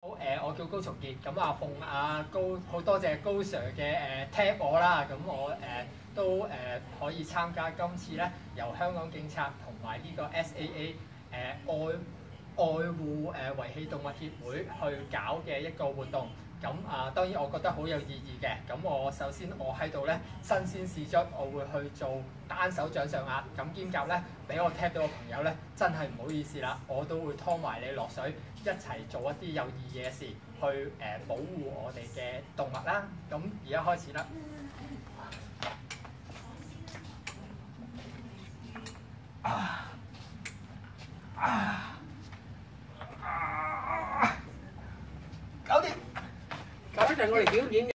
好我叫高崇傑，咁奉高好多謝高 Sir 嘅tap 我啦，咁我都可以參加今次咧由香港警察同埋呢個 SAA 愛護遺棄動物協會去搞嘅一個活動。咁當然我覺得好有意義嘅。咁我首先我喺度咧新鮮試出，我會去做單手掌上壓。咁兼夾咧俾我 tap 到個朋友咧，真係唔好意思啦，我都會拖埋你落水，一齊做一啲有意義嘅事，去保護我哋嘅動物啦。咁而家開始啦。搞掂， 搞掂我哋表演。